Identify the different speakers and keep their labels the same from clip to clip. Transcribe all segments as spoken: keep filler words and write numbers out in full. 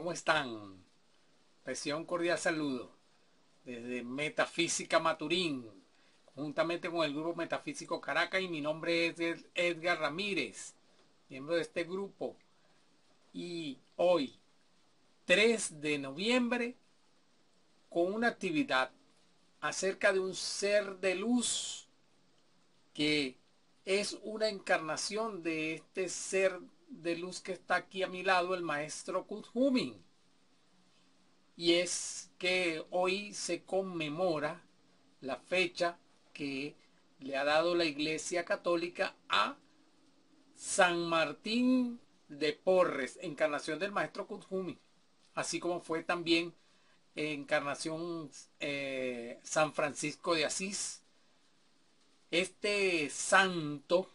Speaker 1: ¿Cómo están? Reciban un cordial saludo desde Metafísica Maturín, juntamente con el grupo Metafísico Caracas, y mi nombre es Edgar Ramírez, miembro de este grupo. Y hoy, tres de noviembre, con una actividad acerca de un ser de luz que es una encarnación de este ser de luz que está aquí a mi lado, el maestro Kuthumi. Y es que hoy se conmemora la fecha que le ha dado la Iglesia Católica a San Martín de Porres, encarnación del maestro Kuthumi, así como fue también encarnación eh, San Francisco de Asís. Este santo,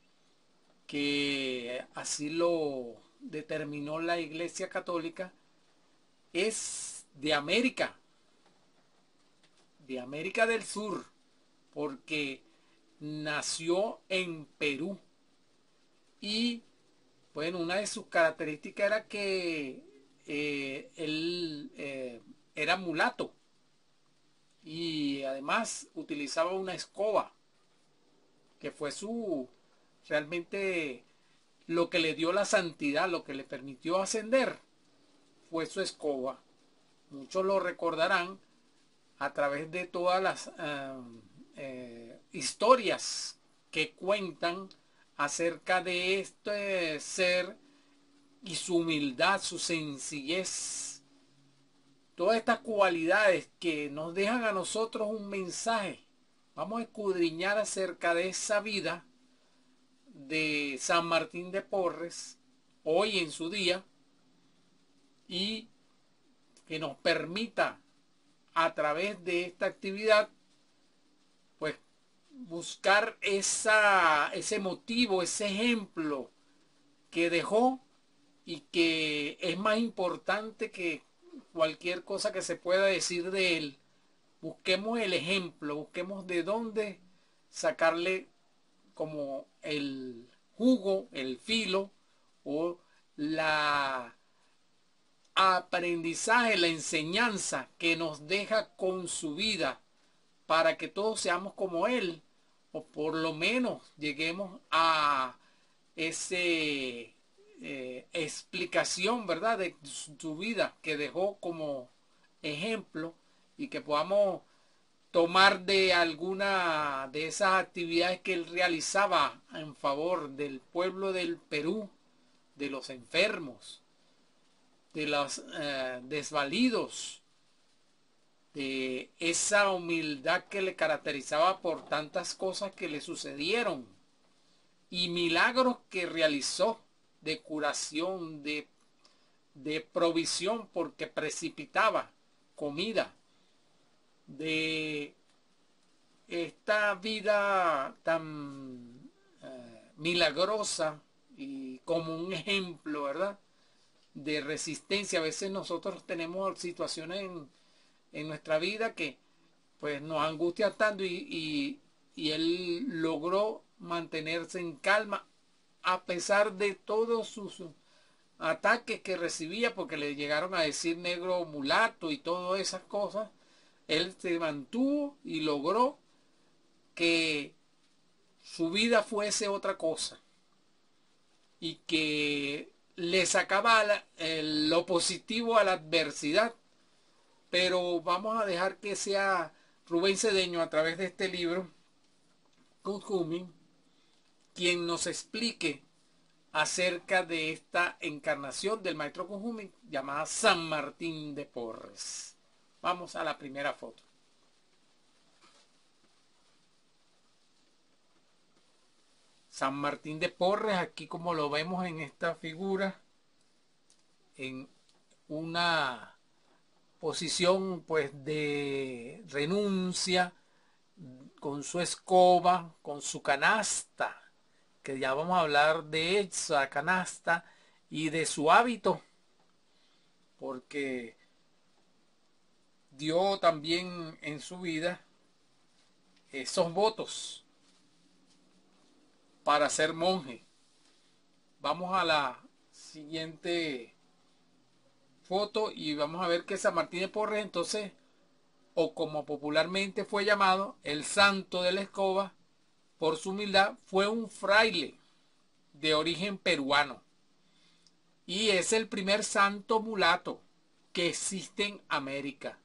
Speaker 1: que así lo determinó la Iglesia Católica, es de América, de América del Sur, porque nació en Perú. Y bueno, una de sus características era que eh, él eh, era mulato y además utilizaba una escoba, que fue su realmente lo que le dio la santidad, lo que le permitió ascender, fue su escoba. Muchos lo recordarán a través de todas las uh, eh, historias que cuentan acerca de este ser y su humildad, su sencillez, todas estas cualidades que nos dejan a nosotros un mensaje. Vamos a escudriñar acerca de esa vida de San Martín de Porres hoy en su día, y que nos permita a través de esta actividad pues buscar esa, ese motivo, ese ejemplo que dejó, y que es más importante que cualquier cosa que se pueda decir de él. Busquemos el ejemplo, busquemos de dónde sacarle como el jugo, el filo o la aprendizaje, la enseñanza que nos deja con su vida, para que todos seamos como él, o por lo menos lleguemos a ese eh, explicación, ¿verdad?, de su vida que dejó como ejemplo, y que podamos tomar de alguna de esas actividades que él realizaba en favor del pueblo del Perú, de los enfermos, de los eh, desvalidos, de esa humildad que le caracterizaba por tantas cosas que le sucedieron y milagros que realizó de curación, de, de provisión, porque precipitaba comida, de esta vida tan eh, milagrosa y como un ejemplo, ¿verdad?, de resistencia. A veces nosotros tenemos situaciones en, en nuestra vida que pues nos angustian tanto, y, y, y él logró mantenerse en calma a pesar de todos sus ataques que recibía, porque le llegaron a decir negro mulato y todas esas cosas. Él se mantuvo y logró que su vida fuese otra cosa, y que le sacaba la, el, lo positivo a la adversidad. Pero vamos a dejar que sea Rubén Cedeño, a través de este libro, Kuthumi, quien nos explique acerca de esta encarnación del maestro Kuthumi llamada San Martín de Porres. Vamos a la primera foto. San Martín de Porres, aquí como lo vemos en esta figura, en una posición pues de renuncia, con su escoba, con su canasta, que ya vamos a hablar de esa canasta y de su hábito, porque dio también en su vida esos votos para ser monje. Vamos a la siguiente foto y vamos a ver que San Martín de Porres, entonces, o como popularmente fue llamado, el santo de la escoba, por su humildad, fue un fraile de origen peruano y es el primer santo mulato que existe en América.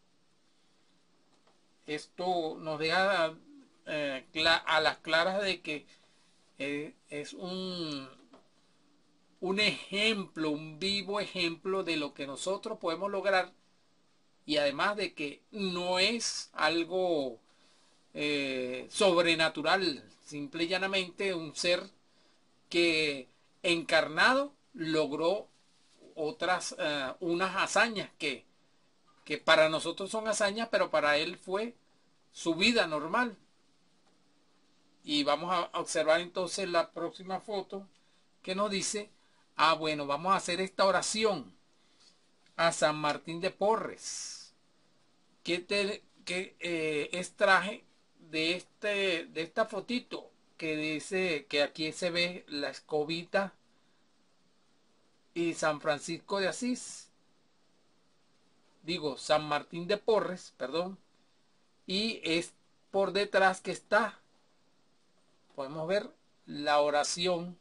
Speaker 1: Esto nos deja eh, a las claras de que eh, es un, un ejemplo, un vivo ejemplo de lo que nosotros podemos lograr, y además de que no es algo eh, sobrenatural, simple y llanamente un ser que encarnado logró otras, uh, unas hazañas que, que para nosotros son hazañas, pero para él fue su vida normal. Y vamos a observar entonces la próxima foto que nos dice, ah bueno, vamos a hacer esta oración a San Martín de Porres, que, te, que eh, extraje de, este, de esta fotito que dice que aquí se ve la escobita y San Francisco de Asís, digo San Martín de Porres, perdón, y es por detrás que está, podemos ver la oración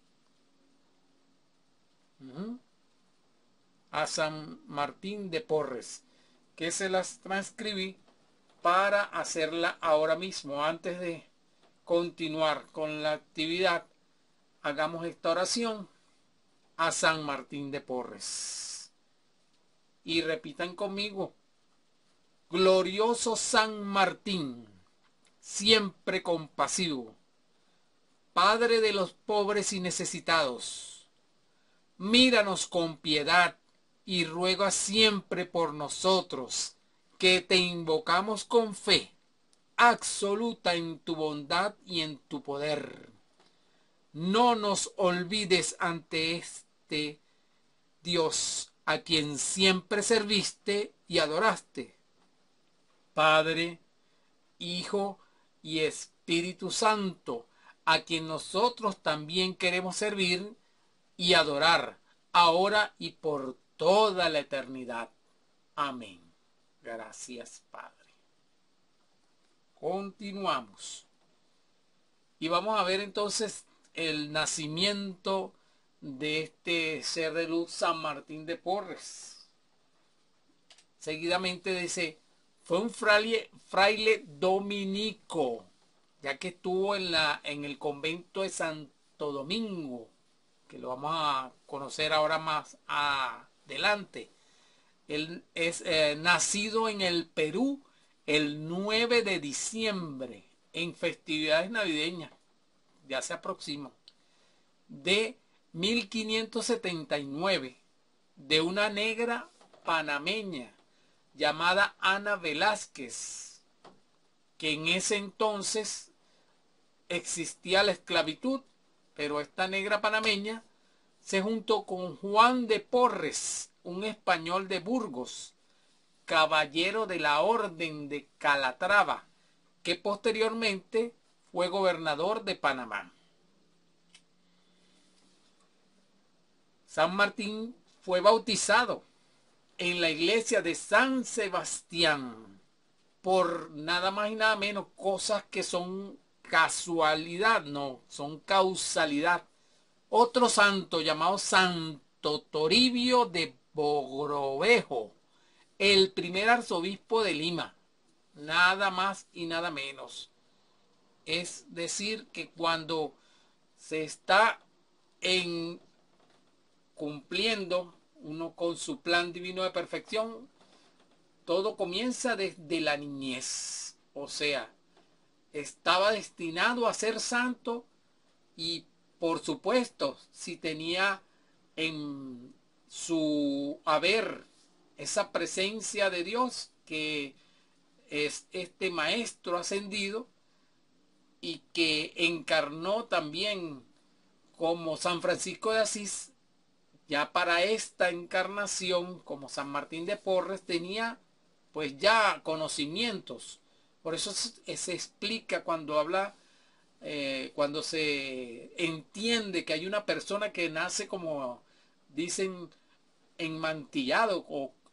Speaker 1: uh-huh, a San Martín de Porres, que se las transcribí para hacerla ahora mismo. Antes de continuar con la actividad, hagamos esta oración a San Martín de Porres y repitan conmigo: glorioso San Martín, siempre compasivo, Padre de los pobres y necesitados, míranos con piedad y ruega siempre por nosotros, que te invocamos con fe absoluta en tu bondad y en tu poder. No nos olvides ante este Dios a quien siempre serviste y adoraste, Padre, Hijo y Espíritu Santo, a quien nosotros también queremos servir y adorar, ahora y por toda la eternidad. Amén. Gracias, Padre. Continuamos. Y vamos a ver entonces el nacimiento de este ser de luz, San Martín de Porres. Seguidamente dice, fue un fraile, fraile dominico, ya que estuvo en, la, en el convento de Santo Domingo, que lo vamos a conocer ahora más adelante. Él es eh, nacido en el Perú el nueve de diciembre, en festividades navideñas, ya se aproxima, de mil quinientos setenta y nueve, de una negra panameña llamada Ana Velázquez, que en ese entonces existía la esclavitud, pero esta negra panameña se juntó con Juan de Porres, un español de Burgos, caballero de la Orden de Calatrava, que posteriormente fue gobernador de Panamá. San Martín fue bautizado en la iglesia de San Sebastián por nada más y nada menos, cosas que son casualidad, no, son causalidad. Otro santo llamado Santo Toribio de Mogrovejo, el primer arzobispo de Lima, nada más y nada menos. Es decir, que cuando se está en cumpliendo uno con su plan divino de perfección, todo comienza desde la niñez. O sea, estaba destinado a ser santo y, por supuesto, si tenía en su haber esa presencia de Dios, que es este maestro ascendido y que encarnó también como San Francisco de Asís, ya para esta encarnación, como San Martín de Porres, tenía pues ya conocimientos. Por eso se, se explica cuando habla, eh, cuando se entiende que hay una persona que nace, como dicen, enmantillado o,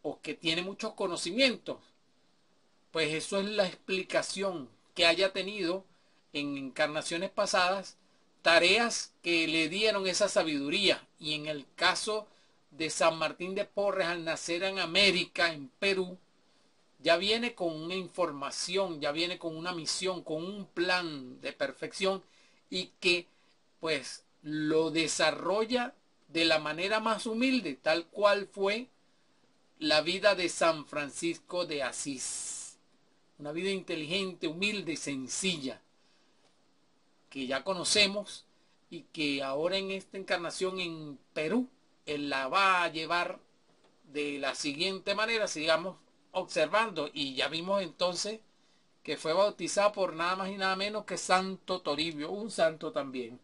Speaker 1: o que tiene muchos conocimientos, pues eso es la explicación, que haya tenido en encarnaciones pasadas tareas que le dieron esa sabiduría. Y en el caso de San Martín de Porres, al nacer en América, en Perú, ya viene con una información, ya viene con una misión, con un plan de perfección, y que pues lo desarrolla de la manera más humilde, tal cual fue la vida de San Francisco de Asís. Una vida inteligente, humilde y sencilla, que ya conocemos y que ahora en esta encarnación en Perú, él la va a llevar de la siguiente manera, sigamos observando. Y ya vimos entonces que fue bautizado por nada más y nada menos que Santo Toribio, un santo también.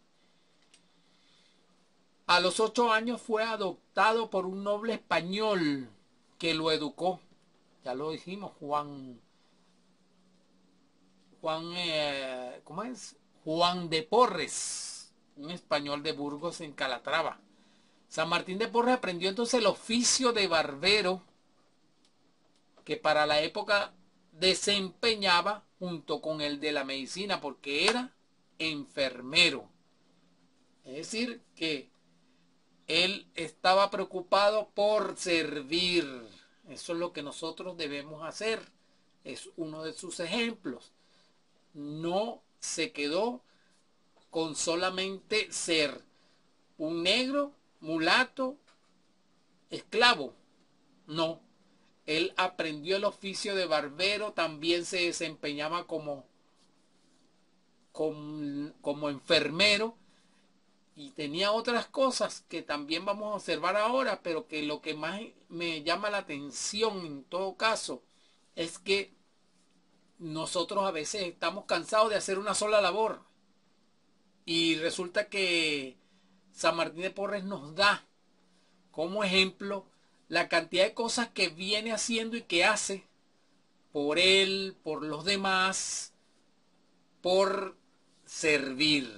Speaker 1: A los ocho años fue adoptado por un noble español que lo educó. Ya lo dijimos, Juan, Juan, eh, ¿cómo es? Juan de Porres, un español de Burgos en Calatrava. San Martín de Porres aprendió entonces el oficio de barbero, que para la época desempeñaba junto con el de la medicina, porque era enfermero. Es decir, que él estaba preocupado por servir. Eso es lo que nosotros debemos hacer. Es uno de sus ejemplos. No se quedó con solamente ser un negro, mulato, esclavo. No. Él aprendió el oficio de barbero, también se desempeñaba como, como, como enfermero, y tenía otras cosas que también vamos a observar ahora, pero que lo que más me llama la atención en todo caso es que nosotros a veces estamos cansados de hacer una sola labor, y resulta que San Martín de Porres nos da como ejemplo la cantidad de cosas que viene haciendo y que hace por él, por los demás, por servir.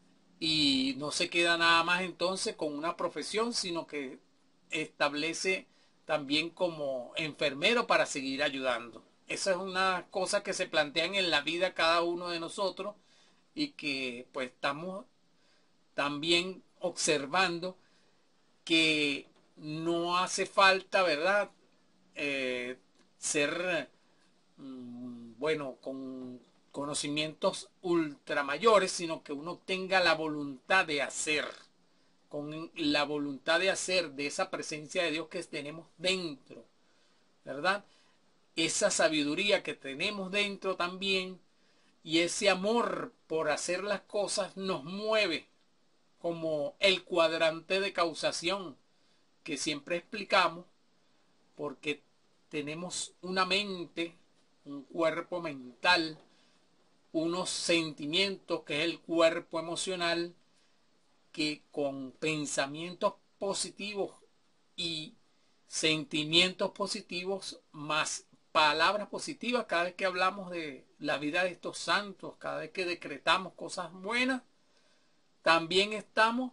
Speaker 1: Y no se queda nada más entonces con una profesión, sino que establece también como enfermero para seguir ayudando. Esa es una cosa que se plantean en la vida cada uno de nosotros, y que pues estamos también observando que no hace falta, ¿verdad? Eh, ser, mm, bueno, con conocimientos ultramayores, sino que uno tenga la voluntad de hacer, con la voluntad de hacer, de esa presencia de Dios que tenemos dentro, ¿verdad? Esa sabiduría que tenemos dentro también, y ese amor por hacer las cosas nos mueve, como el cuadrante de causación que siempre explicamos, porque tenemos una mente, un cuerpo mental, unos sentimientos, que es el cuerpo emocional, que con pensamientos positivos y sentimientos positivos más palabras positivas, cada vez que hablamos de la vida de estos santos, cada vez que decretamos cosas buenas, también estamos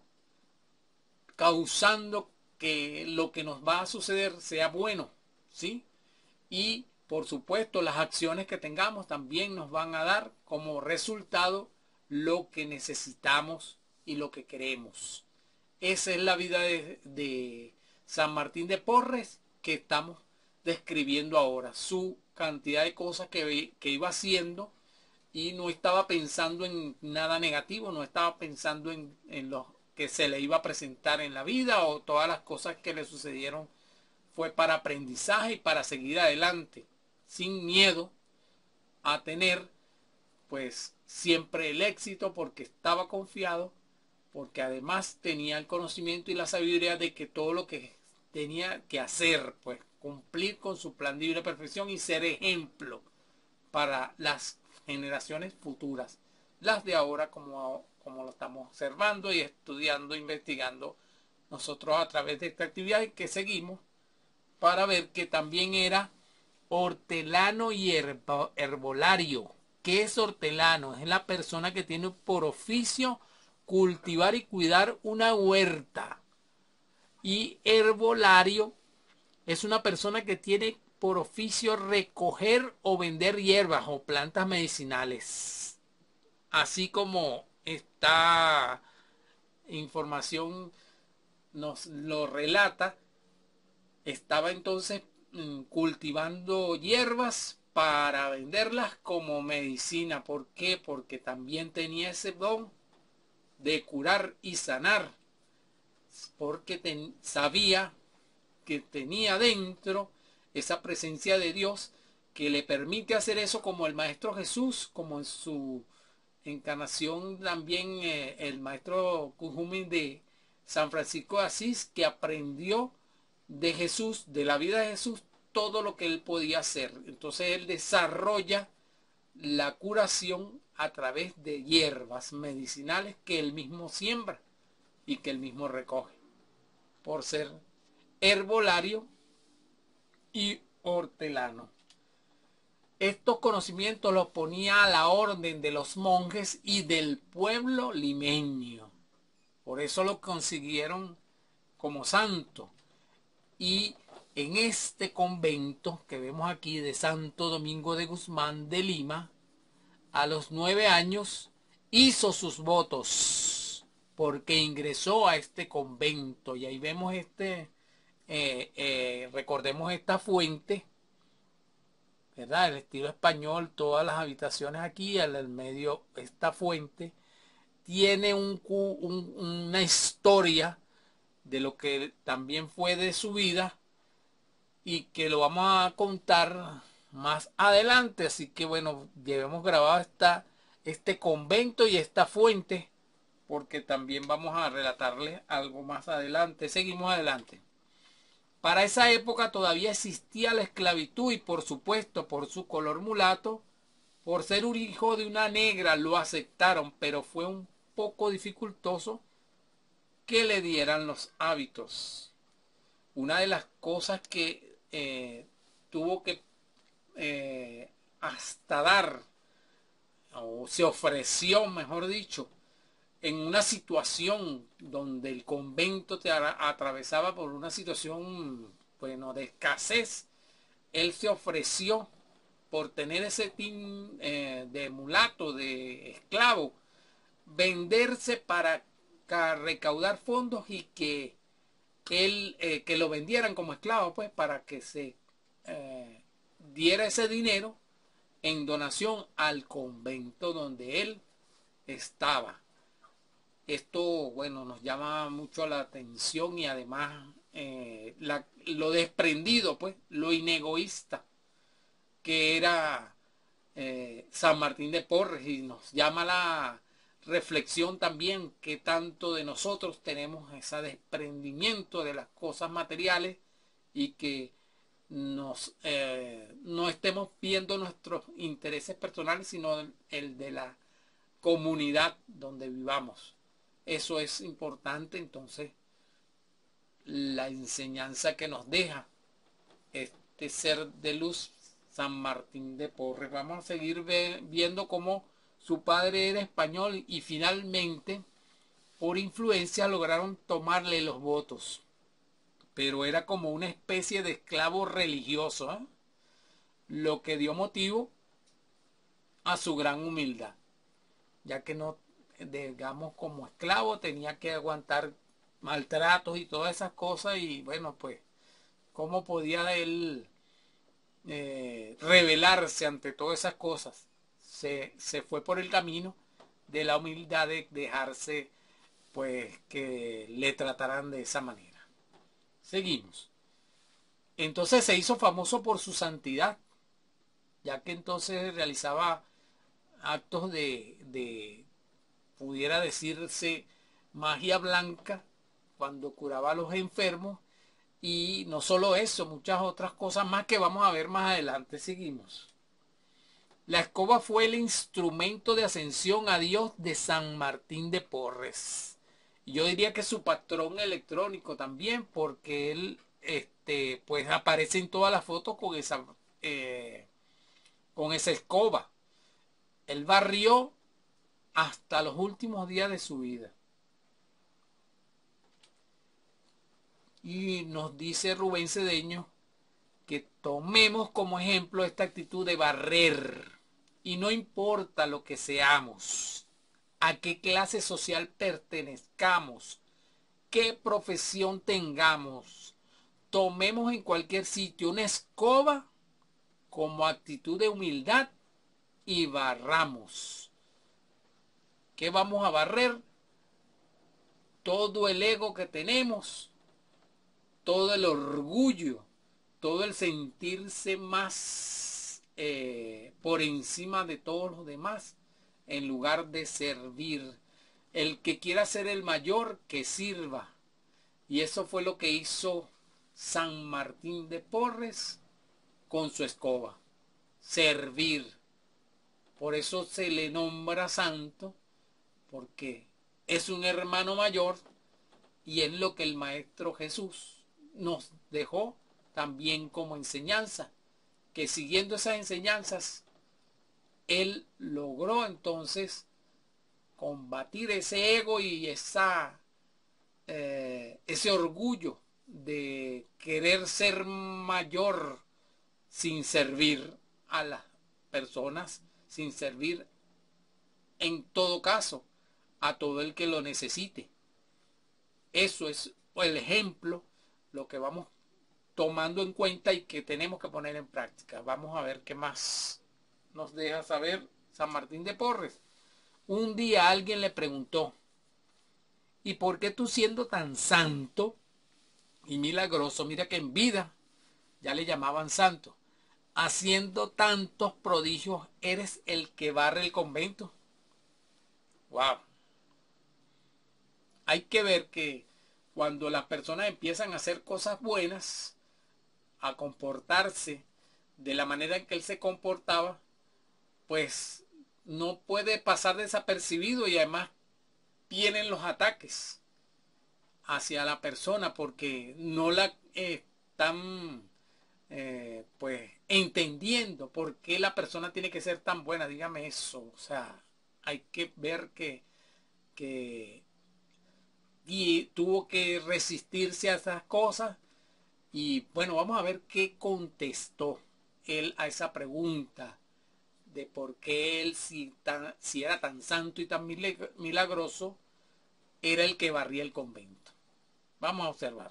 Speaker 1: causando que lo que nos va a suceder sea bueno, ¿sí? Y por supuesto las acciones que tengamos también nos van a dar como resultado lo que necesitamos y lo que queremos. Esa es la vida de, de San Martín de Porres que estamos describiendo ahora. Su cantidad de cosas que, que iba haciendo, y no estaba pensando en nada negativo, no estaba pensando en, en lo que se le iba a presentar en la vida, o todas las cosas que le sucedieron fue para aprendizaje y para seguir adelante, sin miedo a tener pues siempre el éxito, porque estaba confiado, porque además tenía el conocimiento y la sabiduría de que todo lo que tenía que hacer, pues cumplir con su plan de vida de perfección y ser ejemplo para las generaciones futuras, las de ahora, como, como lo estamos observando y estudiando, investigando nosotros a través de esta actividad que seguimos, para ver que también era hortelano y herbo, herbolario. ¿Qué es hortelano? Es la persona que tiene por oficio cultivar y cuidar una huerta. Y herbolario es una persona que tiene por oficio recoger o vender hierbas o plantas medicinales. Así como esta información nos lo relata, estaba entonces mm, cultivando hierbas para venderlas como medicina. ¿Por qué? Porque también tenía ese don de curar y sanar, porque ten, sabía que tenía dentro esa presencia de Dios que le permite hacer eso, como el Maestro Jesús, como en su encarnación también eh, el Maestro Cujumín de San Francisco de Asís, que aprendió de Jesús, de la vida de Jesús, todo lo que él podía hacer. Entonces él desarrolla la curación a través de hierbas medicinales que él mismo siembra y que él mismo recoge, por ser herbolario y hortelano. Estos conocimientos los ponía a la orden de los monjes y del pueblo limeño. Por eso lo consiguieron como santo. Y en este convento que vemos aquí de Santo Domingo de Guzmán de Lima, a los nueve años hizo sus votos porque ingresó a este convento. Y ahí vemos este, eh, eh, recordemos esta fuente, ¿verdad? El estilo español, todas las habitaciones aquí, en el medio, esta fuente tiene un, un, una historia de lo que también fue de su vida y que lo vamos a contar más adelante. Así que bueno, llevemos grabado esta, este convento y esta fuente, porque también vamos a relatarles algo más adelante. Seguimos adelante. Para esa época todavía existía la esclavitud y por supuesto por su color mulato, por ser un hijo de una negra, lo aceptaron, pero fue un poco dificultoso que le dieran los hábitos. Una de las cosas que eh, tuvo que eh, hasta dar, o se ofreció, mejor dicho, en una situación donde el convento te atravesaba por una situación, bueno, de escasez, él se ofreció por tener ese team eh, de mulato, de esclavo, venderse para recaudar fondos y que él, eh, que lo vendieran como esclavo, pues, para que se eh, diera ese dinero en donación al convento donde él estaba. Esto, bueno, nos llama mucho la atención y además eh, la, lo desprendido, pues, lo inegoísta que era eh, San Martín de Porres, y nos llama la reflexión también que tanto de nosotros tenemos ese desprendimiento de las cosas materiales y que nos eh, no estemos viendo nuestros intereses personales, sino el, el de la comunidad donde vivamos. Eso es importante. Entonces, la enseñanza que nos deja este ser de luz, San Martín de Porres. Vamos a seguir ve, viendo cómo su padre era español y finalmente, por influencia, lograron tomarle los votos. Pero era como una especie de esclavo religioso, ¿eh? Lo que dio motivo a su gran humildad, ya que no, digamos, como esclavo tenía que aguantar maltratos y todas esas cosas, y bueno, pues, ¿cómo podía él eh, rebelarse ante todas esas cosas? Se, se fue por el camino de la humildad, de dejarse, pues, que le trataran de esa manera. Seguimos. Entonces se hizo famoso por su santidad, ya que entonces realizaba actos de, de pudiera decirse, magia blanca, cuando curaba a los enfermos. Y no solo eso, muchas otras cosas más que vamos a ver más adelante. Seguimos. La escoba fue el instrumento de ascensión a Dios de San Martín de Porres. Yo diría que su patrón electrónico también, porque él este, pues aparece en todas las fotos con esa, eh, con esa escoba. Él barrió hasta los últimos días de su vida. Y nos dice Rubén Cedeño que tomemos como ejemplo esta actitud de barrer. Y no importa lo que seamos, a qué clase social pertenezcamos, qué profesión tengamos, tomemos en cualquier sitio una escoba como actitud de humildad y barramos. ¿Qué vamos a barrer? Todo el ego que tenemos, todo el orgullo, todo el sentirse más eh, por encima de todos los demás, en lugar de servir. El que quiera ser el mayor, que sirva. Y eso fue lo que hizo San Martín de Porres con su escoba. Servir. Por eso se le nombra santo, porque es un hermano mayor y es lo que el Maestro Jesús nos dejó también como enseñanza, que siguiendo esas enseñanzas, él logró entonces combatir ese ego y esa, eh, ese orgullo de querer ser mayor sin servir a las personas, sin servir en todo caso a todo el que lo necesite. Eso es el ejemplo, lo que vamos tomando en cuenta y que tenemos que poner en práctica. Vamos a ver qué más nos deja saber San Martín de Porres. Un día alguien le preguntó, ¿y por qué tú siendo tan santo y milagroso, mira que en vida ya le llamaban santo, haciendo tantos prodigios, eres el que barre el convento? Wow. Hay que ver que cuando las personas empiezan a hacer cosas buenas, a comportarse de la manera en que él se comportaba, pues no puede pasar desapercibido y además vienen los ataques hacia la persona porque no la eh, están eh, pues entendiendo por qué la persona tiene que ser tan buena. Dígame eso. O sea, hay que ver que, que y tuvo que resistirse a esas cosas. Y bueno, vamos a ver qué contestó él a esa pregunta de por qué él, si, tan, si era tan santo y tan milagroso, era el que barría el convento. Vamos a observar.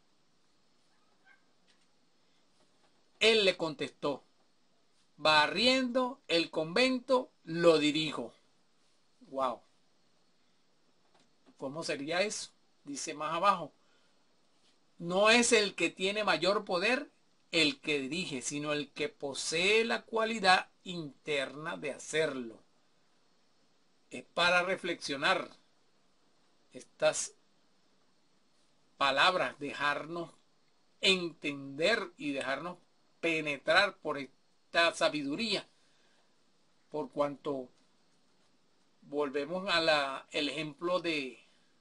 Speaker 1: Él le contestó, barriendo el convento lo dirijo. Wow. ¿Cómo sería eso? Dice más abajo. No es el que tiene mayor poder el que dirige, sino el que posee la cualidad interna de hacerlo. Es para reflexionar estas palabras, dejarnos entender y dejarnos penetrar por esta sabiduría, por cuanto volvemos a la, el ejemplo de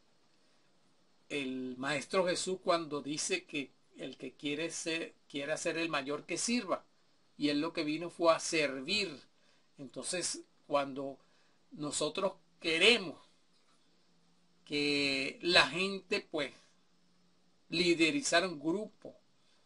Speaker 1: el Maestro Jesús cuando dice que el que quiere ser, quiere ser el mayor que sirva, y él lo que vino fue a servir. Entonces, cuando nosotros queremos que la gente pues liderizar un grupo,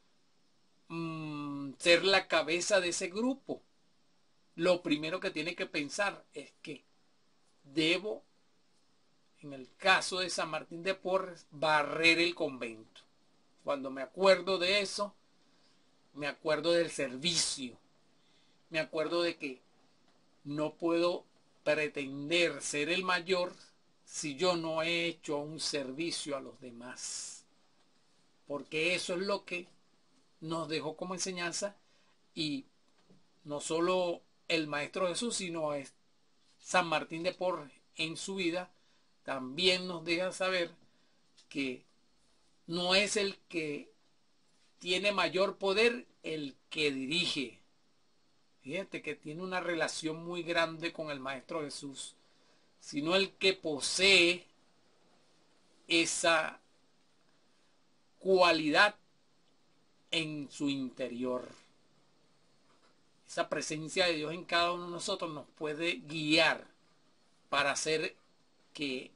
Speaker 1: mmm, ser la cabeza de ese grupo, lo primero que tiene que pensar es que debo, en el caso de San Martín de Porres, barrer el convento. Cuando me acuerdo de eso, me acuerdo del servicio, me acuerdo de que no puedo pretender ser el mayor si yo no he hecho un servicio a los demás, porque eso es lo que nos dejó como enseñanza, y no solo el Maestro Jesús, sino es San Martín de Porres en su vida también nos deja saber que no es el que tiene mayor poder el que dirige. Fíjate que tiene una relación muy grande con el Maestro Jesús, sino el que posee esa cualidad en su interior. Esa presencia de Dios en cada uno de nosotros nos puede guiar para hacer que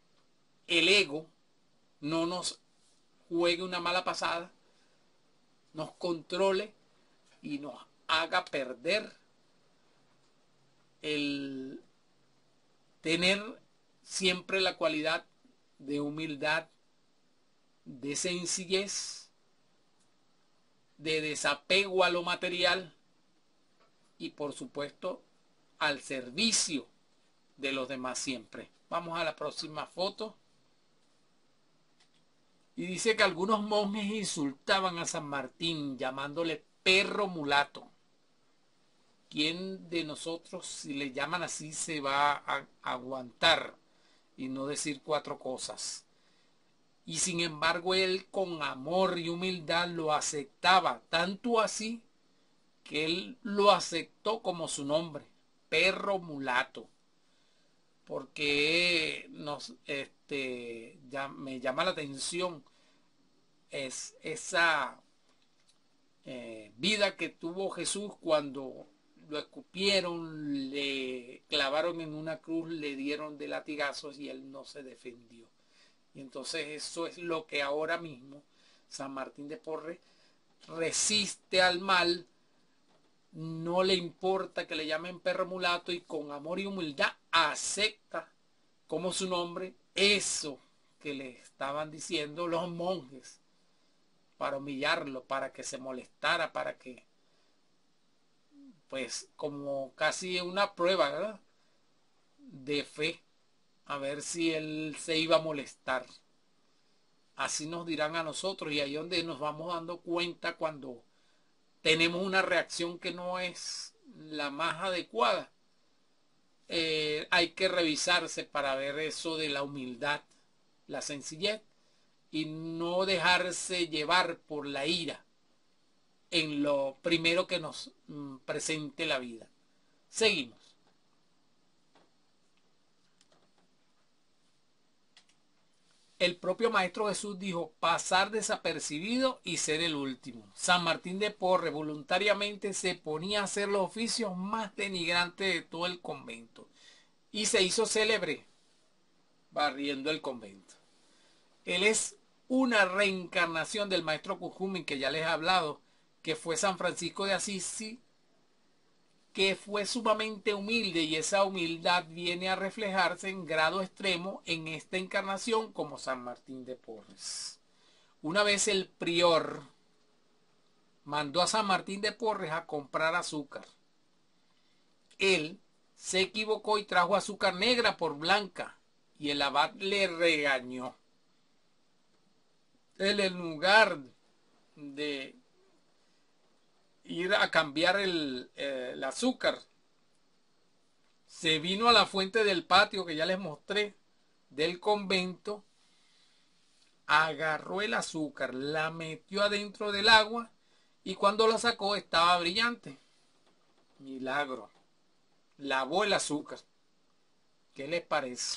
Speaker 1: el ego no nos juegue una mala pasada nos controle y nos haga perder el tener siempre la cualidad de humildad, de sencillez, de desapego a lo material y por supuesto al servicio de los demás siempre. Vamos a la próxima foto. Y dice que algunos monjes insultaban a San Martín llamándole perro mulato. ¿Quién de nosotros, si le llaman así, se va a aguantar y no decir cuatro cosas? Y sin embargo él con amor y humildad lo aceptaba, tanto así que él lo aceptó como su nombre, perro mulato, porque nos, este, ya me llama la atención es esa eh, vida que tuvo Jesús cuando lo escupieron, le clavaron en una cruz, le dieron de latigazos y él no se defendió. Y entonces eso es lo que ahora mismo San Martín de Porres resiste al mal, no le importa que le llamen perro mulato y con amor y humildad acepta como su nombre eso que le estaban diciendo los monjes para humillarlo, para que se molestara, para que, pues como casi una prueba, ¿verdad?, de fe, a ver si él se iba a molestar. Así nos dirán a nosotros, y ahí es donde nos vamos dando cuenta cuando tenemos una reacción que no es la más adecuada. Eh, hay que revisarse para ver eso de la humildad, la sencillez, y no dejarse llevar por la ira en lo primero que nos mm, presente la vida. Seguimos. El propio Maestro Jesús dijo, pasar desapercibido y ser el último. San Martín de Porres voluntariamente se ponía a hacer los oficios más denigrantes de todo el convento y se hizo célebre barriendo el convento. Él es una reencarnación del Maestro Cucumen, que ya les he hablado, que fue San Francisco de Asís, que fue sumamente humilde, y esa humildad viene a reflejarse en grado extremo en esta encarnación como San Martín de Porres. Una vez el prior mandó a San Martín de Porres a comprar azúcar. Él se equivocó y trajo azúcar negra por blanca, y el abad le regañó. Él, en lugar de ir a cambiar el, eh, el azúcar, se vino a la fuente del patio que ya les mostré del convento, agarró el azúcar, la metió adentro del agua y cuando la sacó estaba brillante. Milagro. Lavó el azúcar. ¿Qué les parece?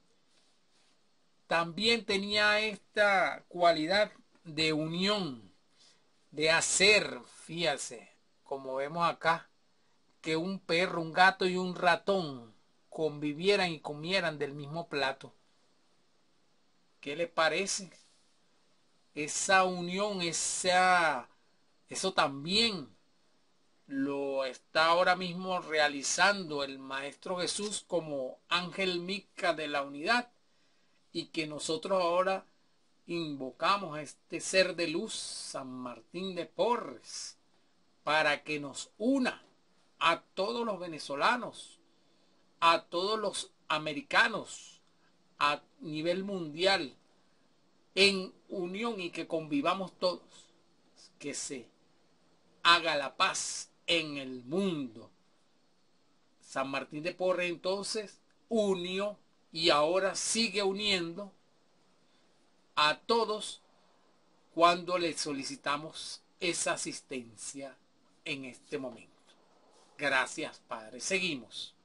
Speaker 1: También tenía esta cualidad de unión, de hacer, fíjate, como vemos acá, que un perro, un gato y un ratón convivieran y comieran del mismo plato. ¿Qué les parece? Esa unión, esa, eso también lo está ahora mismo realizando el Maestro Jesús como ángel Mica de la unidad, y que nosotros ahora invocamos a este ser de luz, San Martín de Porres, para que nos una a todos los venezolanos, a todos los americanos, a nivel mundial, en unión, y que convivamos todos, que se haga la paz en el mundo. San Martín de Porres entonces unió y ahora sigue uniendo a todos cuando le solicitamos esa asistencia en este momento. Gracias, Padre. Seguimos.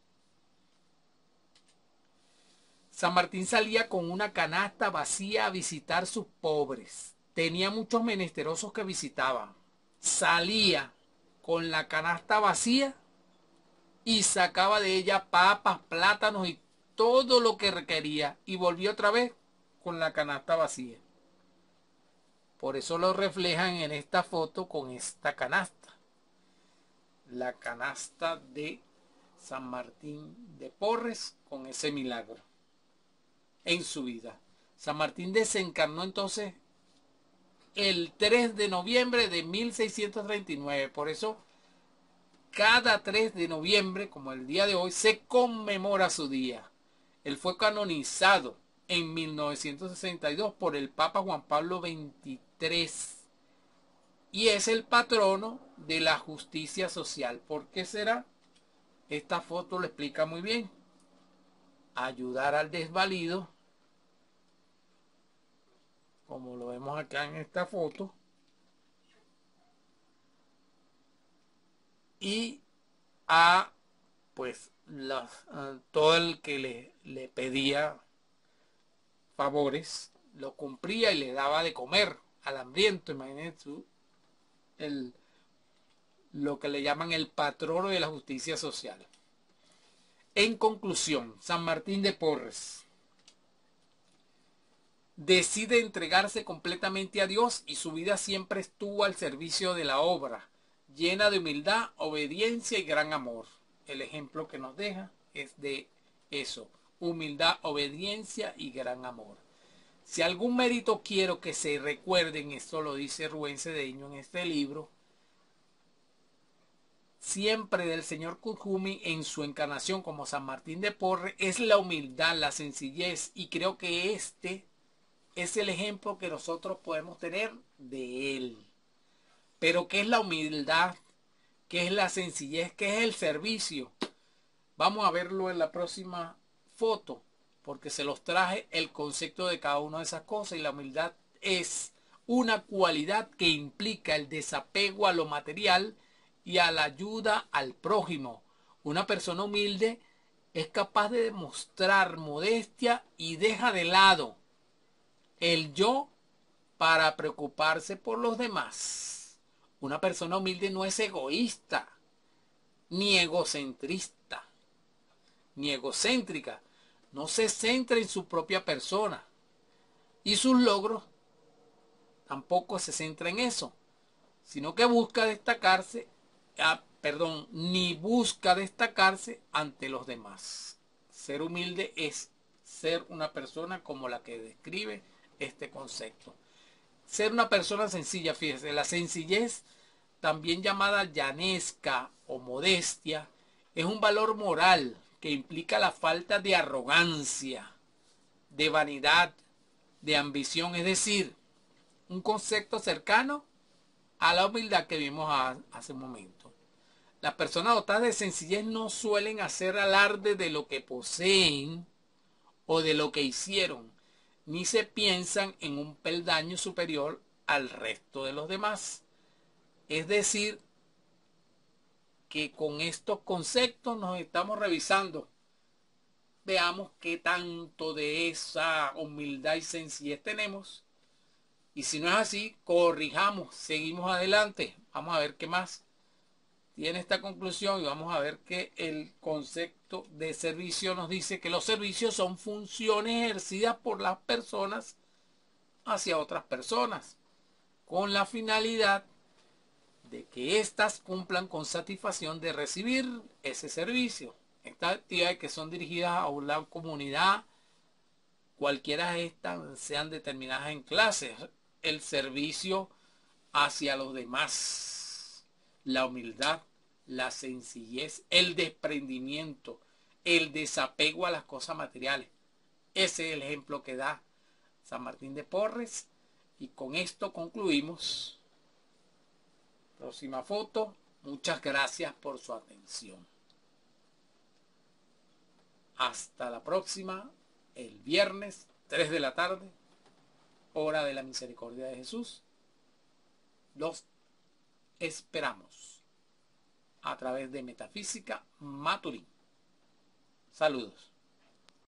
Speaker 1: San Martín salía con una canasta vacía a visitar sus pobres. Tenía muchos menesterosos que visitaba. Salía con la canasta vacía y sacaba de ella papas, plátanos y todo lo que requería, y volvió otra vez con la canasta vacía. Por eso lo reflejan en esta foto con esta canasta. La canasta de San Martín de Porres con ese milagro en su vida. San Martín desencarnó entonces el tres de noviembre de mil seiscientos treinta y nueve. Por eso cada tres de noviembre, como el día de hoy, se conmemora su día. Él fue canonizado en mil novecientos sesenta y dos por el Papa Juan Pablo veintitrés y es el patrono de la justicia social. ¿Por qué será? Esta foto lo explica muy bien. Ayudar al desvalido, como lo vemos acá en esta foto, y a pues la, a todo el que le, le pedía favores lo cumplía y le daba de comer al hambriento. Imagínense el, lo que le llaman el patrono de la justicia social. En conclusión, San Martín de Porres decide entregarse completamente a Dios y su vida siempre estuvo al servicio de la obra, llena de humildad, obediencia y gran amor. El ejemplo que nos deja es de eso, humildad, obediencia y gran amor. Si algún mérito quiero que se recuerden, esto lo dice Rubén Cedeño en este libro, siempre del señor Kuthumi en su encarnación como San Martín de Porres, es la humildad, la sencillez, y creo que este es el ejemplo que nosotros podemos tener de él. Pero ¿qué es la humildad? ¿Qué es la sencillez? ¿Qué es el servicio? Vamos a verlo en la próxima foto, porque se los traje el concepto de cada una de esas cosas. Y la humildad es una cualidad que implica el desapego a lo material y a la ayuda al prójimo. Una persona humilde es capaz de demostrar modestia y deja de lado el yo para preocuparse por los demás. Una persona humilde no es egoísta, ni egocentrista, ni egocéntrica. No se centra en su propia persona. Y sus logros tampoco se centra en eso, sino que busca destacarse, ah, perdón, ni busca destacarse ante los demás. Ser humilde es ser una persona como la que describe este concepto. Ser una persona sencilla, fíjese, la sencillez, también llamada llanesca o modestia, es un valor moral que implica la falta de arrogancia, de vanidad, de ambición, es decir, un concepto cercano a la humildad que vimos hace un momento. Las personas dotadas de sencillez no suelen hacer alarde de lo que poseen o de lo que hicieron, ni se piensan en un peldaño superior al resto de los demás. Es decir, que con estos conceptos nos estamos revisando. Veamos qué tanto de esa humildad y sencillez tenemos. Y si no es así, corrijamos, seguimos adelante. Vamos a ver qué más tiene esta conclusión y vamos a ver que el concepto de servicio nos dice que los servicios son funciones ejercidas por las personas hacia otras personas con la finalidad de que éstas cumplan con satisfacción de recibir ese servicio. Estas actividades que son dirigidas a una comunidad, cualquiera de estas sean determinadas en clases, el servicio hacia los demás, la humildad, la sencillez, el desprendimiento, el desapego a las cosas materiales. Ese es el ejemplo que da San Martín de Porres. Y con esto concluimos. Próxima foto. Muchas gracias por su atención. Hasta la próxima, el viernes, tres de la tarde, hora de la misericordia de Jesús. Los esperamos a través de Metafísica Maturín. Saludos.